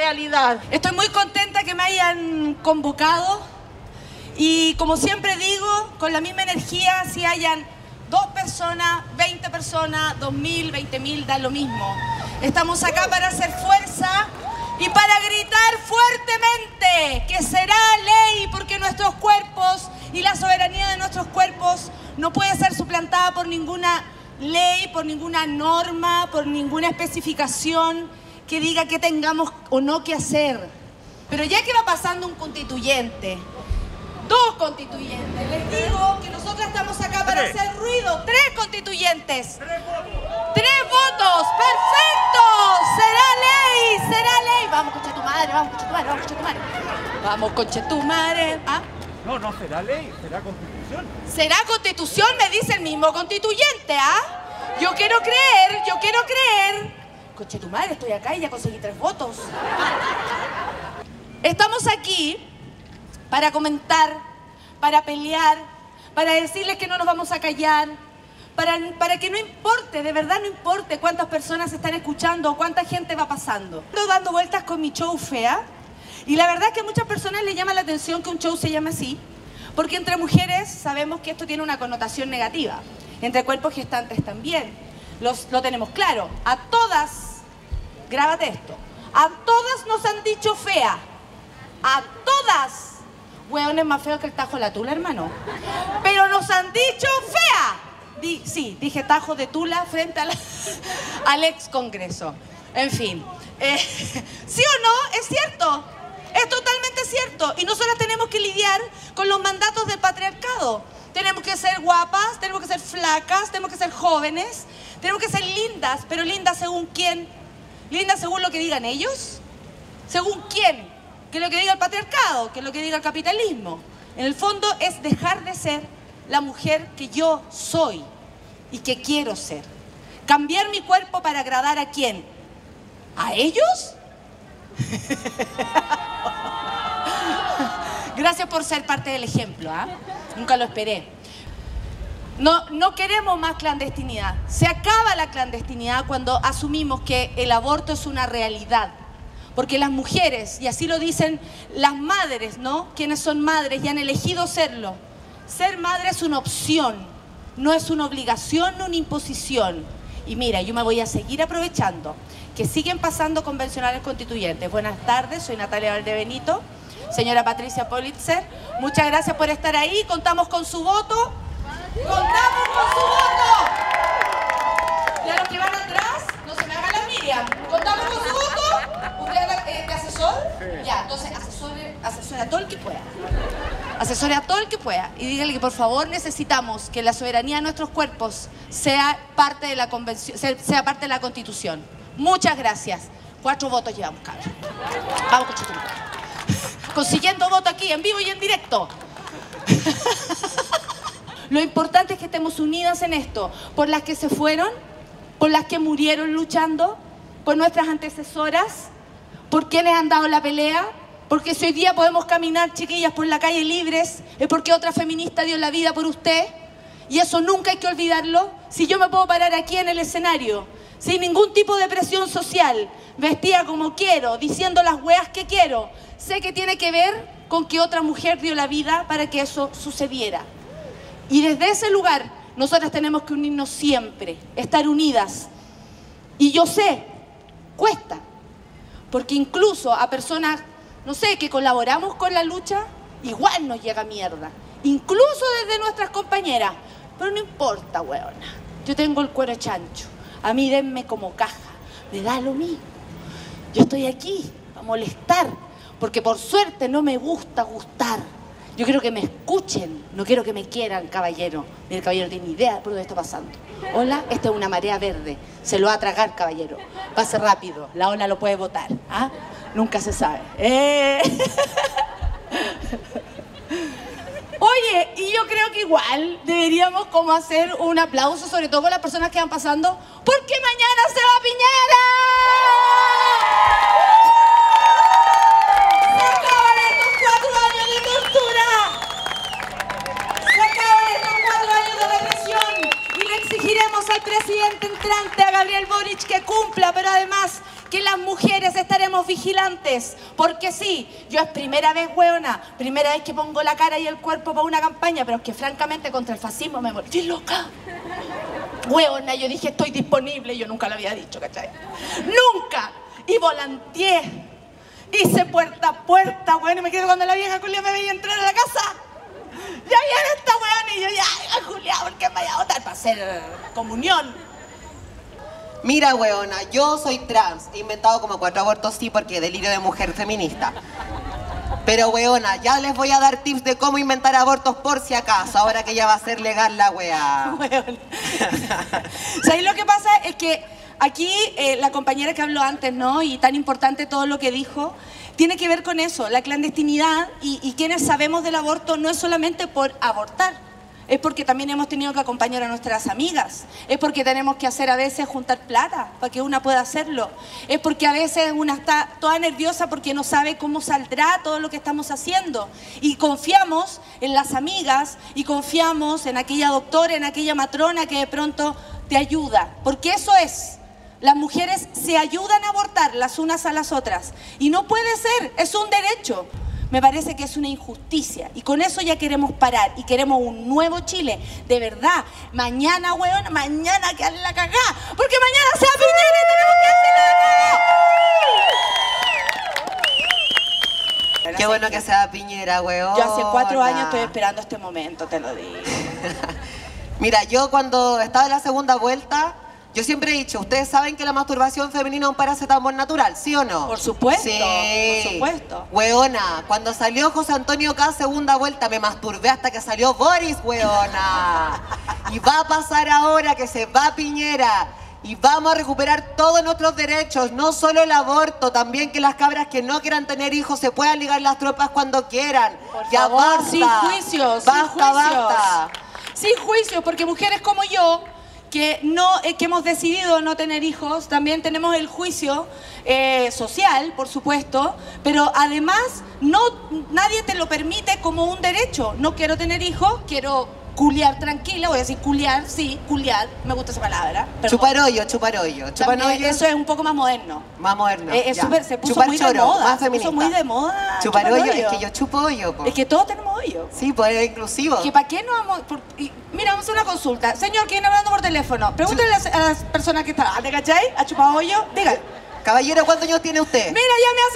realidad. Estoy muy contenta que me hayan convocado y, como siempre digo, con la misma energía, si hayan 2 personas, 20 personas, 2000, 20.000, da lo mismo. Estamos acá para hacer fuerza y para gritar fuertemente que será ley, porque nuestros cuerpos y la soberanía de nuestros cuerpos no puede ser suplantada por ninguna ley, por ninguna norma, por ninguna especificación que diga qué tengamos o no que hacer. Pero ya que va pasando un constituyente, 2 constituyentes, les digo que nosotros estamos acá para hacer ruido. 3 constituyentes. 3 votos. ¡Perfecto! ¡Será ley! ¡Será ley! Vamos, conchetumare, vamos, conchetumare, vamos, conchetumare. Vamos, conchetumare. ¿Ah? No será ley, será constitución. ¿Será constitución? Me dice el mismo constituyente, ¿ah? Yo quiero creer. Conchetumare, estoy acá y ya conseguí 3 votos. Estamos aquí para comentar, para pelear, para decirles que no nos vamos a callar, para que no importe, de verdad no importe cuántas personas están escuchando o cuánta gente va pasando. Estoy dando vueltas con mi show Fea y la verdad es que a muchas personas les llama la atención que un show se llame así, porque entre mujeres sabemos que esto tiene una connotación negativa, entre cuerpos gestantes también, lo tenemos claro. A todas, grábate esto, a todas nos han dicho fea, a todas. Hueón es más feo que el Tajo de la Tula, hermano. Pero nos han dicho fea. Sí, dije Tajo de Tula frente al ex Congreso. En fin. ¿Sí o no? Es cierto. Es totalmente cierto. Y nosotras tenemos que lidiar con los mandatos del patriarcado. Tenemos que ser guapas, tenemos que ser flacas, tenemos que ser jóvenes, tenemos que ser lindas. Pero lindas según quién. Lindas según lo que digan ellos. ¿Según quién? Que es lo que diga el patriarcado, que es lo que diga el capitalismo. En el fondo es dejar de ser la mujer que yo soy y que quiero ser. Cambiar mi cuerpo para agradar ¿a quién? ¿A ellos? Gracias por ser parte del ejemplo, ¿ah? Nunca lo esperé. No queremos más clandestinidad. Se acaba la clandestinidad cuando asumimos que el aborto es una realidad. Porque las mujeres, y así lo dicen las madres, ¿no? Quienes son madres y han elegido serlo. Ser madre es una opción, no es una obligación, no una imposición. Y mira, yo me voy a seguir aprovechando que siguen pasando convencionales constituyentes. Buenas tardes, soy Natalia Valdebenito, señora Patricia Politzer. Muchas gracias por estar ahí, contamos con su voto. ¡Contamos con su voto! Y a los que van atrás, no se me hagan la Miriam. ¿Contamos con su voto? ¿De asesor? Ya, entonces asesore a todo el que pueda. Asesore a todo el que pueda. Y dígale que por favor necesitamos que la soberanía de nuestros cuerpos sea parte de la convención, sea parte de la Constitución. Muchas gracias. 4 votos llevamos, cabrón. Vamos, conchetumare. Consiguiendo voto aquí, en vivo y en directo. Lo importante es que estemos unidas en esto. Por las que se fueron, por las que murieron luchando, por nuestras antecesoras, por quienes han dado la pelea, porque si hoy día podemos caminar, chiquillas, por la calle libres, es porque otra feminista dio la vida por usted, y eso nunca hay que olvidarlo. Si yo me puedo parar aquí en el escenario, sin ningún tipo de presión social, vestida como quiero, diciendo las weas que quiero, sé que tiene que ver con que otra mujer dio la vida para que eso sucediera. Y desde ese lugar, nosotras tenemos que unirnos siempre, estar unidas. Y yo sé, cuesta, porque incluso a personas, no sé, que colaboramos con la lucha, igual nos llega mierda. Incluso desde nuestras compañeras. Pero no importa, weona. Yo tengo el cuero chancho. A mí denme como caja. Me da lo mismo. Yo estoy aquí para molestar, porque por suerte no me gusta gustar. Yo quiero que me escuchen, no quiero que me quieran, caballero. Mira, el caballero tiene idea por dónde está pasando. Hola, esta es una marea verde. Se lo va a tragar, caballero. Pase rápido, la ola lo puede botar. ¿Ah? Nunca se sabe. Oye, y yo creo que igual deberíamos como hacer un aplauso, sobre todo con las personas que van pasando, porque mañana se va Piñera. ¡Se acaban estos 4 años de tortura! ¡Se acaban estos 4 años de represión! Y le exigiremos al presidente entrante, a Gabriel Boric, que cumpla, pero además que las mujeres estaremos vigilantes. Porque sí, yo es primera vez, hueona, primera vez que pongo la cara y el cuerpo para una campaña, pero es que francamente contra el fascismo me volví loca. Hueona, yo dije, estoy disponible, yo nunca lo había dicho, ¿cachai? ¡Nunca! Y volanteé, hice puerta a puerta, weón, y me quedé cuando la vieja Julia me veía entrar a la casa. Ya viene esta weón, y yo, ya, Julia, ¿por qué me vaya a votar? Para hacer comunión. Mira, weona, yo soy trans, he inventado como 4 abortos, sí, porque delirio de mujer feminista. Pero, weona, ya les voy a dar tips de cómo inventar abortos por si acaso, ahora que ya va a ser legal la weá. Weón. ¿Sabéis lo que pasa? Es que aquí la compañera que habló antes, ¿no? Y tan importante todo lo que dijo, tiene que ver con eso, la clandestinidad y quienes sabemos del aborto no es solamente por abortar, es porque también hemos tenido que acompañar a nuestras amigas, es porque tenemos que hacer a veces juntar plata para que una pueda hacerlo, es porque a veces una está toda nerviosa porque no sabe cómo saldrá todo lo que estamos haciendo y confiamos en las amigas y confiamos en aquella doctora, en aquella matrona que de pronto te ayuda, porque eso es. Las mujeres se ayudan a abortar las unas a las otras y no puede ser, es un derecho. Me parece que es una injusticia y con eso ya queremos parar y queremos un nuevo Chile. De verdad, mañana, weón, mañana que la cagá, porque mañana se va Piñera y tenemos que hacerlo. Qué bueno que sea Piñera, weón. Yo hace 4 años estoy esperando este momento, te lo digo. Mira, yo cuando estaba en la segunda vuelta, yo siempre he dicho, ustedes saben que la masturbación femenina es un paracetamol natural, ¿sí o no? Por supuesto, sí. Por supuesto. Weona, cuando salió José Antonio K segunda vuelta me masturbé hasta que salió Boris, weona. Y va a pasar ahora que se va Piñera y vamos a recuperar todos nuestros derechos, no solo el aborto, también que las cabras que no quieran tener hijos se puedan ligar las tropas cuando quieran. Por ya favor, basta. sin juicios, basta, sin juicios. basta. Sin juicios, porque mujeres como yo, que hemos decidido no tener hijos, también tenemos el juicio social, por supuesto, pero además nadie te lo permite como un derecho. No quiero tener hijos, quiero culiar tranquila, voy a decir culiar, sí, culiar, me gusta esa palabra. Chupar hoyo, chupar hoyo. Chupar hoyo. Eso es un poco más moderno. Más moderno. Se puso chupar muy choro, de moda. más feminista. Se puso muy de moda. Chupar hoyo, es que yo chupo hoyo, po. Es que todos tenemos hoyo. Sí, pues es inclusivo. ¿Que para qué no vamos? Mira, vamos a hacer una consulta. Señor, ¿quién hablando por teléfono? Pregúntale a las personas que están. ¿Te cachai? ¿Ha chupado hoyo? Dígale. Caballero, ¿cuántos años tiene usted? Mira,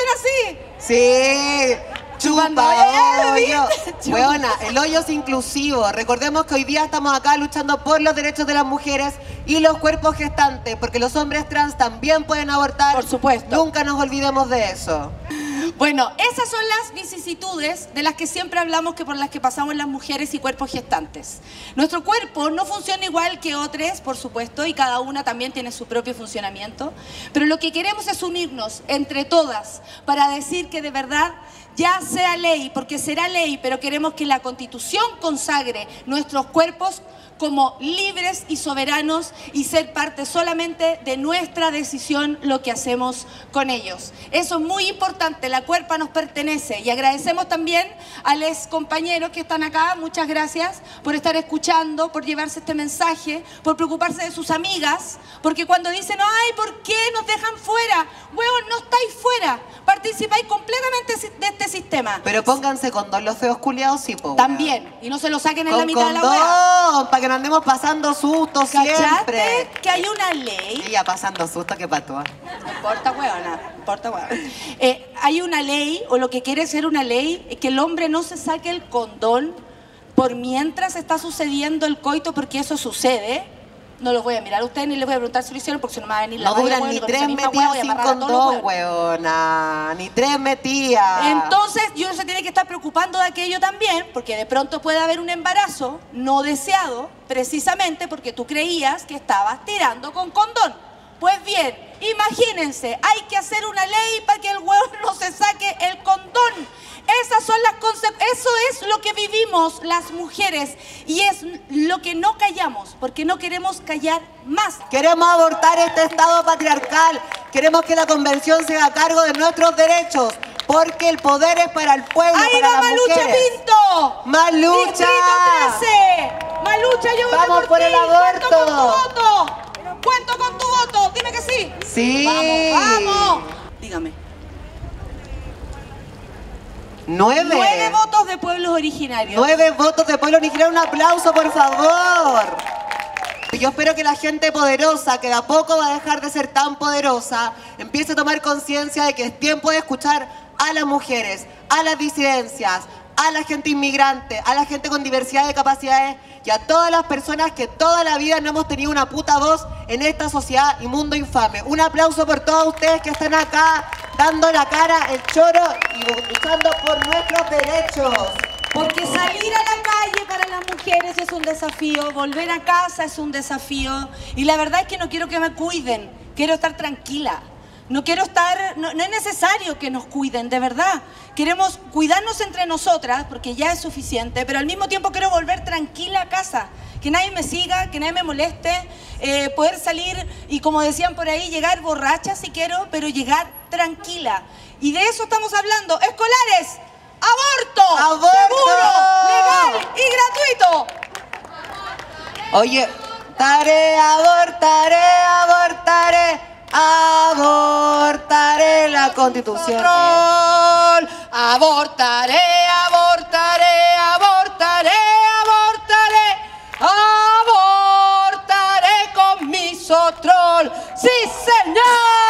ya me hacen así. Sí. Chupando Chupa hoyo. hoyo. Weona, el hoyo es inclusivo. Recordemos que hoy día estamos acá luchando por los derechos de las mujeres y los cuerpos gestantes, porque los hombres trans también pueden abortar. Por supuesto. Nunca nos olvidemos de eso. Bueno, esas son las vicisitudes de las que siempre hablamos, que por las que pasamos las mujeres y cuerpos gestantes. Nuestro cuerpo no funciona igual que otros, por supuesto, y cada una también tiene su propio funcionamiento, pero lo que queremos es unirnos entre todas para decir que de verdad ya sea ley, porque será ley, pero queremos que la Constitución consagre nuestros cuerpos como libres y soberanos y ser parte solamente de nuestra decisión lo que hacemos con ellos. Eso es muy importante, la cuerpa nos pertenece y agradecemos también a los compañeros que están acá, muchas gracias por estar escuchando, por llevarse este mensaje, por preocuparse de sus amigas, porque cuando dicen, ay, ¿por qué nos dejan fuera? Huevos, no estáis fuera, participáis completamente de este sistema. Pero pónganse condón los feos culiados, sí, po. También, y no se lo saquen en la mitad de la condón, hueá. para que no andemos pasando sustos siempre. ¿Cachaste que hay una ley? Sí, ya pasando sustos, que patúa. No importa, huevona, no importa, huevona. Hay una ley, o lo que quiere ser una ley, es que el hombre no se saque el condón por mientras está sucediendo el coito, porque eso sucede. No los voy a mirar a ustedes ni les voy a preguntar si lo hicieron, porque si no me va a venir la No duran ni 3 metidas sin condón, huevona. Ni 3 metidas. Entonces, uno se tiene que estar preocupando de aquello también, porque de pronto puede haber un embarazo no deseado, precisamente porque tú creías que estabas tirando con condón. Pues bien, imagínense, hay que hacer una ley para que el huevo no se saque el condón. Esas son las consecuencias, eso es lo que vivimos las mujeres y es lo que no callamos, porque no queremos callar más. Queremos abortar este estado patriarcal, queremos que la convención se haga cargo de nuestros derechos, porque el poder es para el pueblo, ¡Ahí para va las Malucha mujeres. Pinto! ¡Más lucha! ¡Distrito 13! ¡Malucha, yo voy ¡Vamos por por ti! el aborto! ¡Cuento con tu voto! ¡Cuento con tu voto! ¡Dime que sí! sí? Sí. ¡Vamos! Dígame. 9. 9 votos de pueblos originarios. 9 votos de pueblo originario. Un aplauso, por favor. Yo espero que la gente poderosa, que de a poco va a dejar de ser tan poderosa, empiece a tomar conciencia de que es tiempo de escuchar a las mujeres, a las disidencias, a la gente inmigrante, a la gente con diversidad de capacidades y a todas las personas que toda la vida no hemos tenido una puta voz en esta sociedad y mundo infame. Un aplauso por todos ustedes que están acá dando la cara, el choro y luchando por nuestros derechos. Porque salir a la calle para las mujeres es un desafío, volver a casa es un desafío y la verdad es que no quiero que me cuiden, quiero estar tranquila. No quiero estar, no es necesario que nos cuiden, de verdad. Queremos cuidarnos entre nosotras, porque ya es suficiente, pero al mismo tiempo quiero volver tranquila a casa. Que nadie me siga, que nadie me moleste, poder salir y, como decían por ahí, llegar borracha si quiero, pero llegar tranquila. Y de eso estamos hablando. Escolares, aborto, ¡Aborto! seguro, legal y gratuito. Oye, abortaré, abortaré la Constitución. Abortaré, abortaré, abortaré, abortaré, abortaré con mi sotrol. ¡Sí, señor!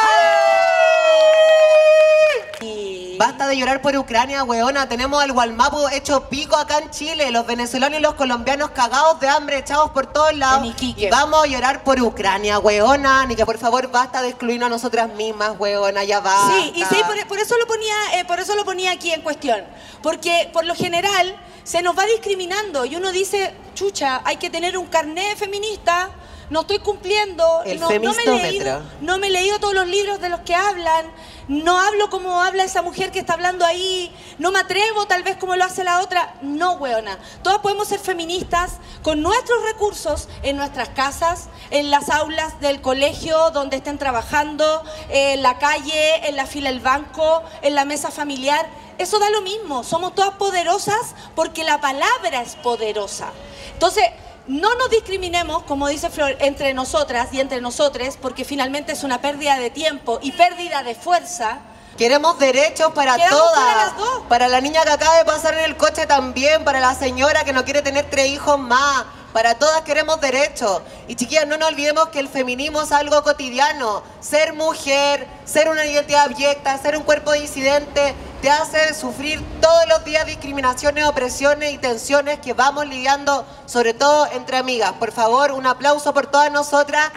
Basta de llorar por Ucrania, weona. Tenemos el Gualmapu hecho pico acá en Chile. Los venezolanos y los colombianos cagados de hambre, echados por todos lados. Y vamos a llorar por Ucrania, weona. Ni que por favor basta de excluirnos a nosotras mismas, weona. Ya basta. Sí, y sí, por eso lo ponía aquí en cuestión. Porque por lo general se nos va discriminando y uno dice, chucha, hay que tener un carnet feminista. No estoy cumpliendo, no me he leído todos los libros de los que hablan, no hablo como habla esa mujer que está hablando ahí, no me atrevo tal vez como lo hace la otra. No, weona, todas podemos ser feministas con nuestros recursos en nuestras casas, en las aulas del colegio donde estén trabajando, en la calle, en la fila del banco, en la mesa familiar. Eso da lo mismo, somos todas poderosas porque la palabra es poderosa. Entonces, no nos discriminemos, como dice Flor, entre nosotras y entre nosotres, porque finalmente es una pérdida de tiempo y pérdida de fuerza. Queremos derechos para todas. Para la niña que acaba de pasar en el coche también, para la señora que no quiere tener 3 hijos más. Para todas queremos derechos. Y chiquillas, no nos olvidemos que el feminismo es algo cotidiano. Ser mujer, ser una identidad abyecta, ser un cuerpo disidente, te hace sufrir todos los días discriminaciones, opresiones y tensiones que vamos lidiando, sobre todo entre amigas. Por favor, un aplauso por todas nosotras.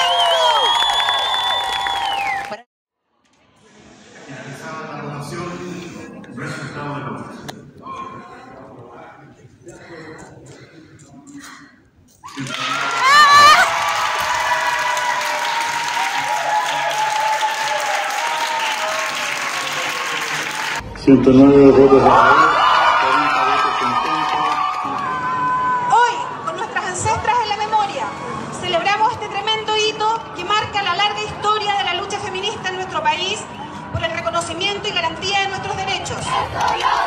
Finalizada la votación, resultado de votos. Hoy, con nuestras ancestras en la memoria, celebramos este tremendo hito que marca la larga historia de la lucha feminista en nuestro país por el reconocimiento y garantía de nuestros derechos.